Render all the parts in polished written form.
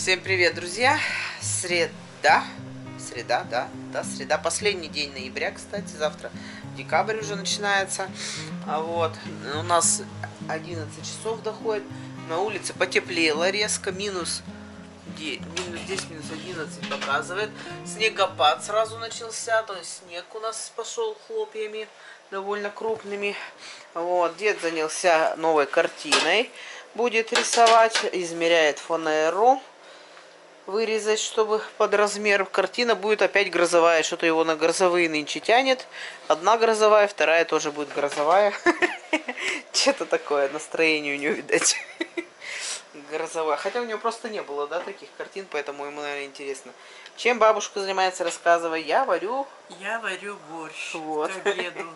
Всем привет, друзья! Среда, да, среда. Последний день ноября, кстати, завтра декабрь уже начинается. Вот, у нас 11 часов доходит. На улице потеплело резко, минус 10, минус 11 показывает. Снегопад сразу начался, то есть снег у нас пошел хлопьями довольно крупными. Вот, дед занялся новой картиной, будет рисовать, измеряет фанеру, вырезать, чтобы под размер. Картина будет опять грозовая, что-то его на грозовые нынче тянет. Одна грозовая, вторая тоже будет грозовая. Что-то такое настроение у него, видать. Грозовая. Хотя у него просто не было, да, таких картин, поэтому ему, наверное, интересно. Чем бабушка занимается, рассказывай. Я варю борщ вот. к обеду.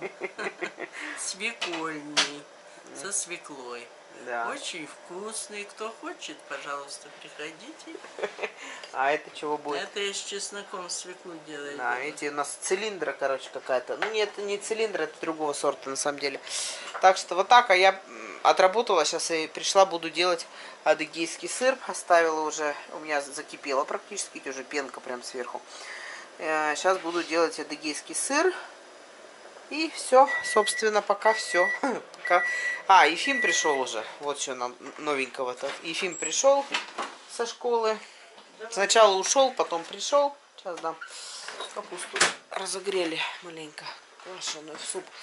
Свекольный. Со свеклой. Да. Очень вкусный. Кто хочет, пожалуйста, приходите. А это чего будет? Это я с чесноком свеклу делаю. Да, видите, у нас цилиндра, короче, какая-то. Ну, нет, это не цилиндр, это другого сорта, на самом деле. Так что вот так, а я отработала сейчас и пришла, буду делать адыгейский сыр. Оставила уже, у меня закипела практически, уже пенка прям сверху. Сейчас буду делать адыгейский сыр. И все, собственно, пока все. А, Ефим пришел уже. Вот что нам новенького-то. Ефим пришел со школы. Сначала ушел, потом пришел. Сейчас дам капусту. Разогрели маленько. Квашеную в суп.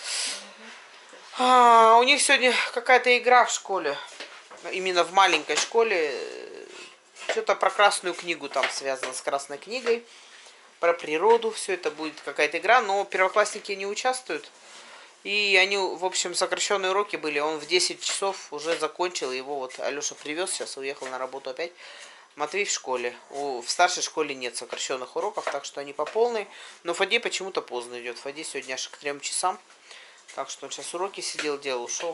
У них сегодня какая-то игра в школе. Именно в маленькой школе. Что-то про Красную книгу там связано с Красной книгой. Про природу. Все это будет какая-то игра. Но первоклассники не участвуют. И они, в общем, сокращенные уроки были. Он в 10 часов уже закончил. Его вот Алеша привез, сейчас уехал на работу опять. Матвей в школе. В старшей школе нет сокращенных уроков, так что они по полной. Но Фадей почему-то поздно идет. Фадей сегодня аж к 3 часам. Так что он сейчас уроки сидел, делал, ушел.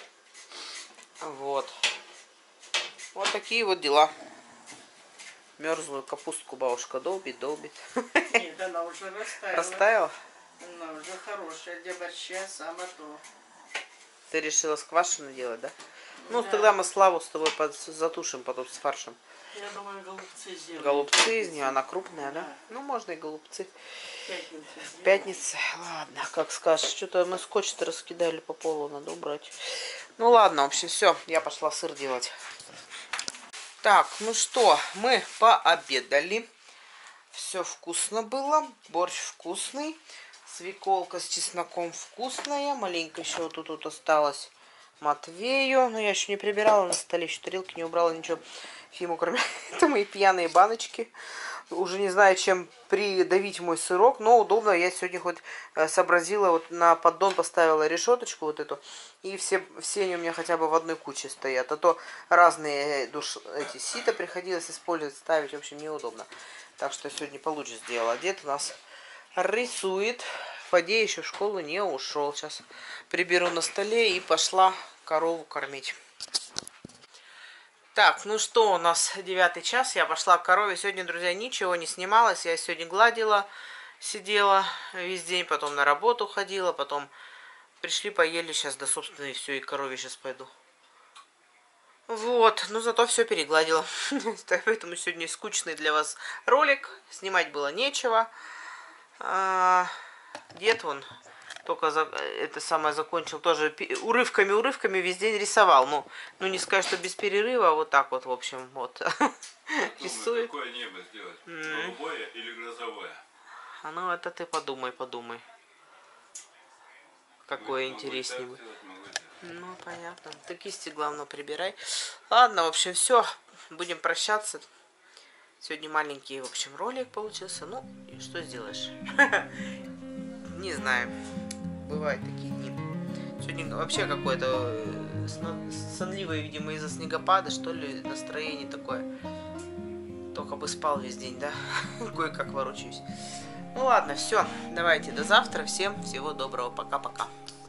Вот. Вот такие вот дела. Мерзлую капустку бабушка долбит. Нет, она уже растаяла. Растаяла? Она уже хорошая для борща, самое то. Ты решила с квашеной делать, да? Ну, да. тогда мы Славу с тобой затушим потом с фаршем. Я думаю, голубцы сделаем. Голубцы из нее, она крупная, да? Ну, можно и голубцы. Пятница. Ладно, как скажешь. Что-то мы скотч-то раскидали по полу, надо убрать. Ну, ладно, в общем, все. Я пошла сыр делать. Так, ну что, мы пообедали. Все вкусно было. Борщ вкусный. Свеколка с чесноком вкусная. Маленько еще вот тут осталось Матвею. Но я еще не прибирала на столе, еще тарелки не убрала, ничего. Фиму, кроме это мои пьяные баночки. Уже не знаю, чем придавить мой сырок, но удобно. Я сегодня хоть сообразила, вот на поддон поставила решеточку вот эту. И все они у меня хотя бы в одной куче стоят. А то разные эти сито приходилось использовать, ставить. В общем, неудобно. Так что сегодня получше сделала. Дед у нас рисует. Фадей еще в школу не ушел. Сейчас приберу на столе и пошла корову кормить. Так, ну что, у нас 9 час, я пошла к корове. Сегодня, друзья, ничего не снималось. Я сегодня гладила, сидела весь день, потом на работу ходила, потом пришли, поели, сейчас, да, собственно, и все, и к корове сейчас пойду. Вот, но зато все перегладила. Поэтому сегодня скучный для вас ролик, снимать было нечего. Дед вон только это самое закончил, тоже урывками весь день рисовал. Ну не скажу, что без перерыва, а вот так вот, в общем, вот. Рисует. Какое небо сделать? Голубое или грозовое? А ну это ты подумай. Какое интереснее будет. Ну, понятно. Ты кисти, главное, прибирай. Ладно, в общем, все. Будем прощаться. Сегодня маленький, в общем, ролик получился. Ну, и что сделаешь? Не знаю. Бывают такие дни. Сегодня вообще какое-то сонливое, видимо, из-за снегопада, что ли, настроение такое. Только бы спал весь день, да? Кое-как ворочаюсь. Ну ладно, все. Давайте до завтра. Всем всего доброго. Пока-пока.